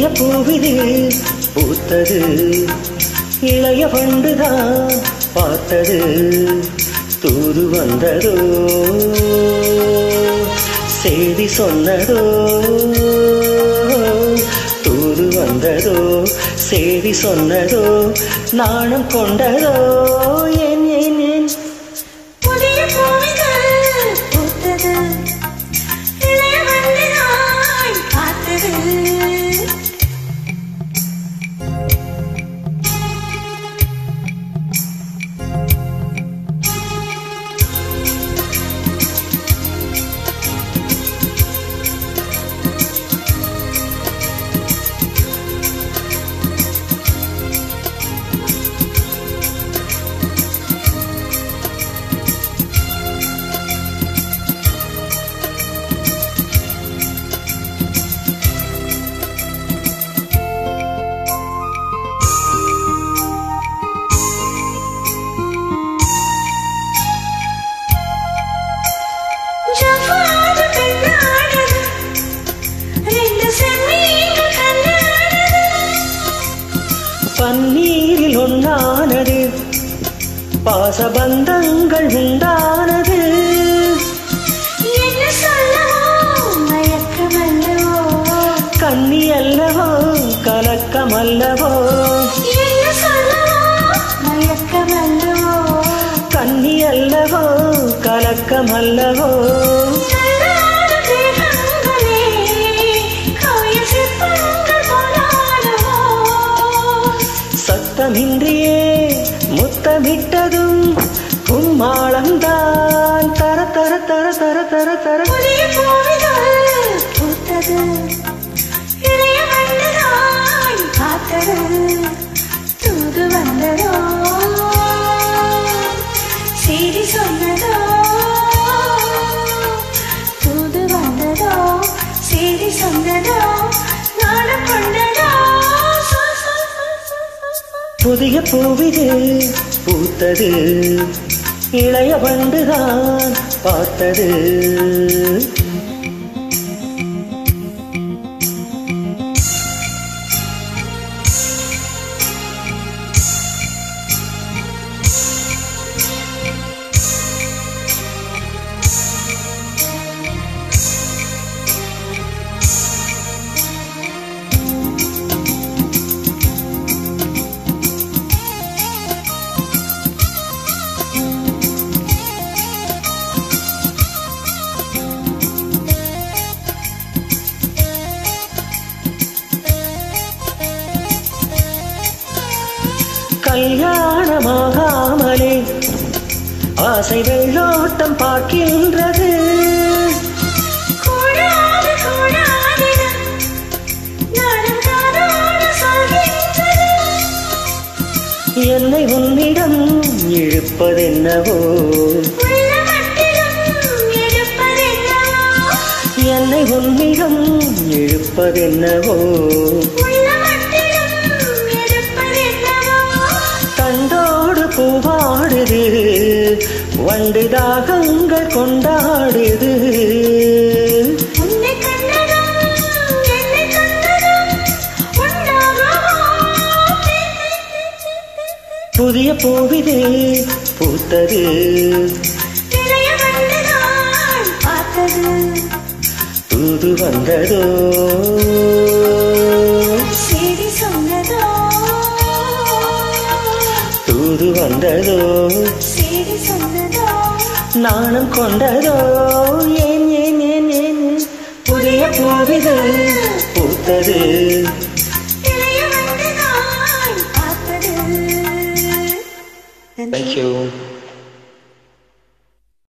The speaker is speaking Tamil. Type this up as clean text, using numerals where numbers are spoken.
பூவிது பூத்தது இளைய வண்டுதான் பார்த்தது தூது வந்ததோ செய்தி சொன்னதோ தூது வந்ததோ செய்தி சொன்னதோ நாணம் கொண்டதோ ஏன் ஏன் ஏன் புதிய பூவிது பூத்தது இளைய வண்டுதான் பார்த்தது பன்னீரில் ஒன்றானது பாசபந்தங்கள் உண்டானது என்ன சொல்லவோ மயக்கமல்லவோ கண்ணி அல்லவோ கலக்கமல்லவோ என்ன சொல்லவோ மயக்கமல்லவோ கண்ணி அல்லவோ கலக்கமல்லவோ சத்தமின்றியே முத்தமிட்டதும் கும்மாளம்தான் தர தர தர தர தர தர புதிய பூவிது பூத்தது இளைய வண்டுதான் பார்த்தது தூது வந்ததோ செய்தி சொன்னதோ தூது வந்ததோ செய்தி சொன்னதோ நாணம் கொண்டதோ புதிய பூவிது பூத்தது இளைய வண்டுதான் பார்த்தது கல்யாணமாகாமலே ஆசை வெள்ளோட்டம் பார்க்கின்றது என்னை உன்னிடம் இழுப்பதென்னவோ என்னை உன்னிடம் இழுப்பதென்னவோ தண்டோடு பூவாடுது வண்டு தாகங்கள் கொண்டாடுது புதிய பூவிது பூத்தது தூது வந்ததோ செய்தி சொன்னதோ தூது வந்ததோ செய்தி சொன்னதோ நாணம் கொண்டதோ ஏன் ஏன் ஏன் ஏன் புதிய பூவிது பூத்தது இளைய வண்டுதான் பார்த்தது. Thank you.